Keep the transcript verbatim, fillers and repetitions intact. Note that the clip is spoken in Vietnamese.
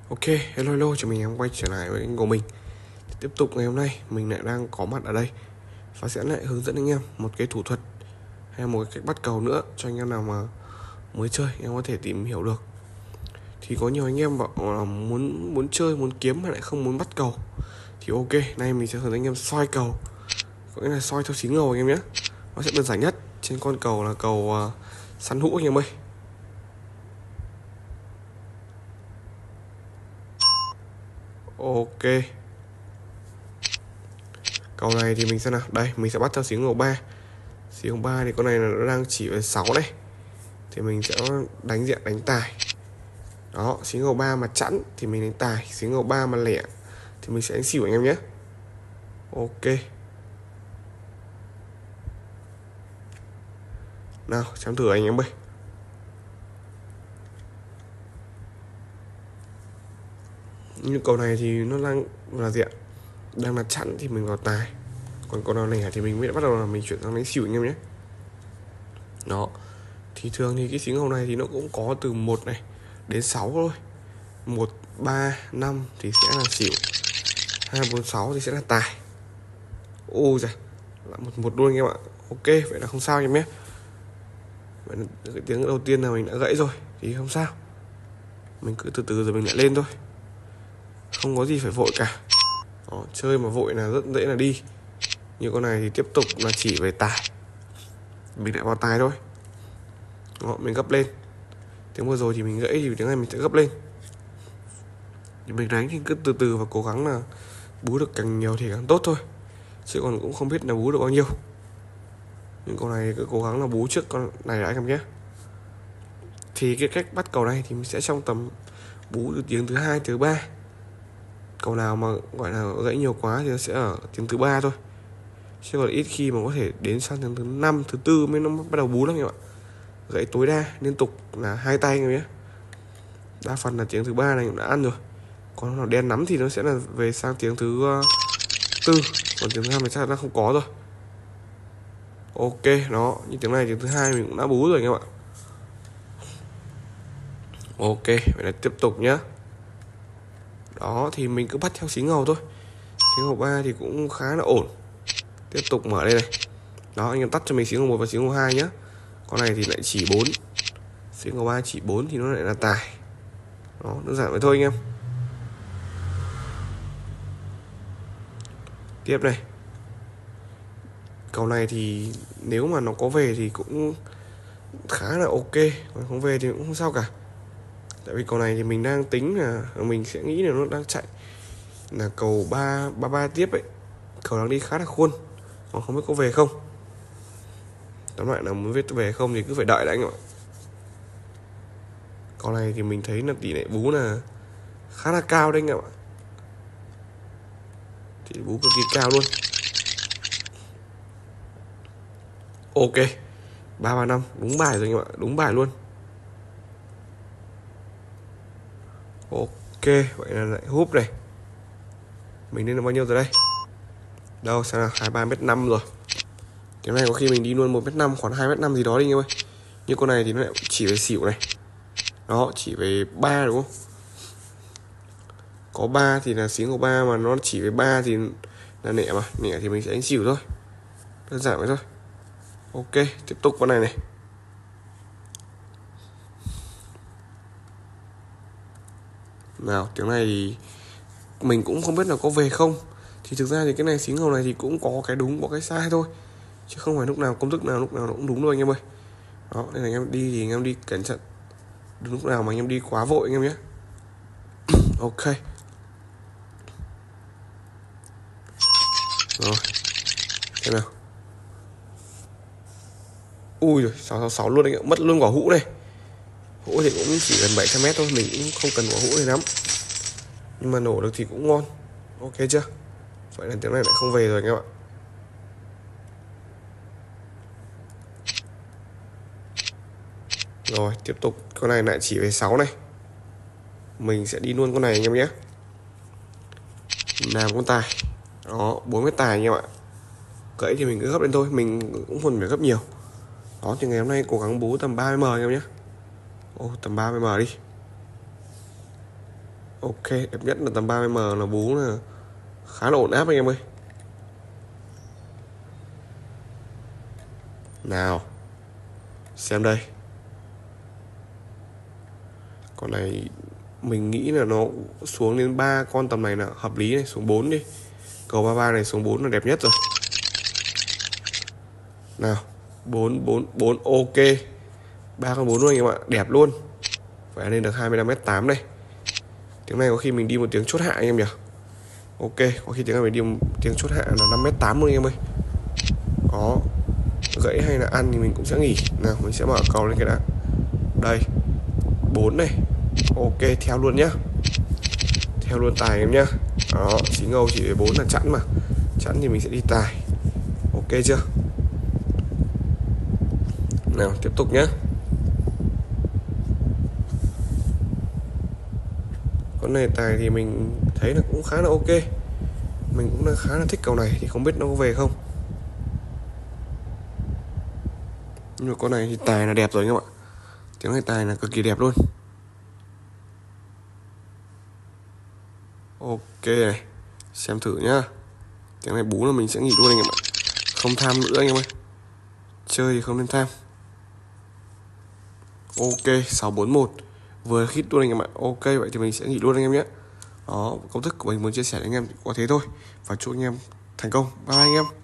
Ok, hello hello, chào mừng em quay trở lại với kênh của mình. Tiếp tục ngày hôm nay mình lại đang có mặt ở đây và sẽ lại hướng dẫn anh em một cái thủ thuật hay một cái cách bắt cầu nữa cho anh em nào mà mới chơi em có thể tìm hiểu được. Thì có nhiều anh em bảo là muốn muốn chơi, muốn kiếm mà lại không muốn bắt cầu. Thì ok, nay mình sẽ hướng dẫn anh em soi cầu. Có nghĩa là soi theo xí ngầu anh em nhé. Nó sẽ đơn giản nhất. Trên con cầu là cầu uh, săn hũ anh em ơi. Ok. Cầu này thì mình sẽ nào, đây mình sẽ bắt theo xí ngầu ba. Xí ngầu ba thì con này là nó đang chỉ về sáu này. Thì mình sẽ đánh diện đánh tài. Đó, xí ngầu ba mà chẵn thì mình đánh tài, xí ngầu ba mà lẻ thì mình sẽ đánh xỉu anh em nhé. Ok. Nào, chấm thử anh em ơi. Như cầu này thì nó đang là gì ạ? Đang là chẵn thì mình vào tài. Còn cầu nào lẻ thì mình mới bắt đầu là mình chuyển sang đánh xỉu anh em nhé. Đó. Thì thường thì cái xí ngầu này thì nó cũng có từ một này đến sáu thôi. một, ba, năm thì sẽ là xỉu. hai, bốn, sáu thì sẽ là tài. Ôi giời, lại một một luôn anh em ạ. Ok, vậy là không sao anh em nhé. Vậy là cái tiếng đầu tiên là mình đã gãy rồi thì không sao. Mình cứ từ từ rồi mình lại lên thôi. Không có gì phải vội cả. Đó, chơi mà vội là rất dễ là đi. Như con này thì tiếp tục là chỉ về tài. Mình lại vào tài thôi. Đó, mình gấp lên. Tiếng vừa rồi thì mình gãy thì tiếng này mình sẽ gấp lên. Thì mình đánh thì cứ từ từ và cố gắng là bú được càng nhiều thì càng tốt thôi. Chứ còn cũng không biết là bú được bao nhiêu. Nhưng con này cứ cố gắng là bú trước con này đã anh em nhé. Thì cái cách bắt cầu này thì mình sẽ trong tầm bú từ tiếng thứ hai, thứ ba. Cầu nào mà gọi là gãy nhiều quá thì nó sẽ ở tiếng thứ ba thôi. Chứ còn ít khi mà có thể đến sang tiếng thứ năm, thứ tư mới nó bắt đầu bú lắm anh em ạ. Gãy tối đa liên tục là hai tay anh em nhé. Đa phần là tiếng thứ ba này cũng đã ăn rồi. Còn nó đen nắm thì nó sẽ là về sang tiếng thứ uh, tư. Còn tiếng thứ hai thì chắc là không có rồi. Ok, đó, như tiếng này tiếng thứ hai mình cũng đã bú rồi anh em ạ. Ok, vậy là tiếp tục nhá. Đó, thì mình cứ bắt theo xí ngầu thôi. Xí ngầu ba thì cũng khá là ổn. Tiếp tục mở đây này. Đó, anh em tắt cho mình xí ngầu một và xí ngầu hai nhá. Con này thì lại chỉ bốn. Xí ngầu ba chỉ bốn thì nó lại là tài. Đó, đơn giản vậy thôi anh em. Tiếp này. Cầu này thì nếu mà nó có về thì cũng khá là ok. Còn không về thì cũng không sao cả. Tại vì cầu này thì mình đang tính là mình sẽ nghĩ là nó đang chạy là cầu ba ba ba tiếp ấy. Cầu đang đi khá là khuôn. Còn không biết có về không. Tóm lại là muốn biết về không thì cứ phải đợi đã anh ạ. Cầu này thì mình thấy là tỷ lệ bú là khá là cao đấy anh ạ. Tỷ lệ bú cực kỳ cao luôn. Ok, ba ba năm đúng bài rồi anh em ạ, đúng bài luôn. Ok, vậy là lại húp này. Mình nên là bao nhiêu rồi đây? Đâu, sao nào, hai mươi ba mét năm rồi. Cái này có khi mình đi luôn một mét năm, khoảng hai mét năm gì đó đi anh em ơi. Như con này thì nó lại chỉ về xỉu này. Đó, chỉ về ba đúng không? Có ba thì là xí ngầu ba mà nó chỉ về ba thì là nẻ mà, nẻ thì mình sẽ đánh xỉu thôi. Đơn giản vậy thôi. Ok, tiếp tục con này này. Nào, tiếng này thì mình cũng không biết là có về không. Thì thực ra thì cái này xí ngầu này thì cũng có cái đúng, có cái sai thôi. Chứ không phải lúc nào công thức nào lúc nào nó cũng đúng đâu anh em ơi. Đó, nên là anh em đi thì anh em đi cẩn thận. Đừng lúc nào mà anh em đi quá vội anh em nhé. Ok. Rồi. Thế nào. Ui rồi, sáu sáu sáu luôn anh ạ, mất luôn quả hũ này. Hũ thì cũng chỉ gần bảy trăm mét thôi, mình cũng không cần quả hũ này lắm. Nhưng mà nổ được thì cũng ngon. Ok chưa? Vậy là tiếng này lại không về rồi anh em ạ. Rồi, tiếp tục con này lại chỉ về sáu này. Mình sẽ đi luôn con này anh em nhé. Làm con tài. Đó, bốn cái tài anh em ạ. Gãy thì mình cứ gấp lên thôi, mình cũng không phải gấp nhiều. Đó, thì ngày hôm nay cố gắng bú tầm ba mươi m anh em nhé. Ô, tầm ba mươi m đi. Ok, đẹp nhất là tầm ba mươi m là bú là khá là ổn áp anh em ơi. Nào, xem đây. Con này mình nghĩ là nó xuống đến ba con tầm này là hợp lý này, xuống bốn đi. Cầu ba ba này xuống bốn là đẹp nhất rồi. Nào, bốn bốn bốn ok. ba con bốn luôn anh em ạ, đẹp luôn. Phải lên được hai mươi lăm mét tám đây. Tiếng này có khi mình đi một tiếng chốt hạ anh em nhỉ. Ok, có khi tiếng này mình đi một tiếng chốt hạ là năm mét tám luôn anh em ơi. Đó, gãy hay là ăn thì mình cũng sẽ nghỉ. Nào, mình sẽ mở cầu lên cái đã. Đây, bốn này. Ok, theo luôn nhá. Theo luôn tài em nhá. Đó, xí ngầu chỉ để bốn là chẵn mà. Chẵn thì mình sẽ đi tài. Ok chưa? Nào, tiếp tục nhá. Con này tài thì mình thấy là cũng khá là ok. Mình cũng khá là thích cầu này, thì không biết nó có về không. Nhưng mà con này thì tài là đẹp rồi anh em ạ. Tiếng này tài là cực kỳ đẹp luôn. Ok này, xem thử nhá. Tiếng này bú là mình sẽ nghỉ luôn anh em ạ. Không tham nữa anh em ơi. Chơi thì không nên tham. Ok, sáu bốn một. Vừa hit luôn anh em ạ. Ok, vậy thì mình sẽ nghỉ luôn anh em nhé. Đó, công thức của mình muốn chia sẻ với anh em có thế thôi. Và chúc anh em thành công. Bye bye anh em.